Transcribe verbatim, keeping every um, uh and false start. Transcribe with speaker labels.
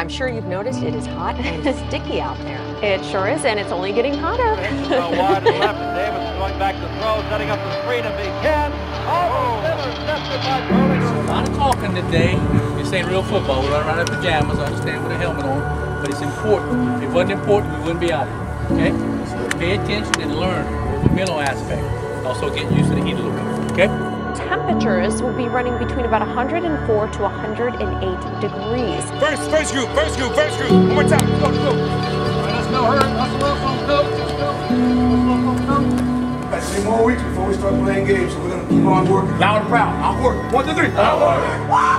Speaker 1: I'm sure you've noticed it is hot and sticky out there.
Speaker 2: It sure is, and it's only getting hotter.
Speaker 3: Wide to the left, and Davis going back to throw, setting up the screen if he can. Oh, intercepted by Burley.
Speaker 4: A lot of talking today. This ain't real football. We run around in pajamas. I understand with a helmet on, but it's important. If it wasn't important, we wouldn't be out here. Okay? So pay attention and learn the mental aspect. Also get used to the heat a little bit. Okay?
Speaker 2: Temperatures will be running between about one hundred four to one hundred eight degrees.
Speaker 5: First, first group, first group, first group. One more time. Let's go, let's go.
Speaker 4: All right, let's go. Hurry. Let's work on coach. Let's go. Let's work on coach.
Speaker 5: Got three more weeks before we start playing games, so we're gonna keep on working. Loud and proud. I'll work. One, two, three. I'll work.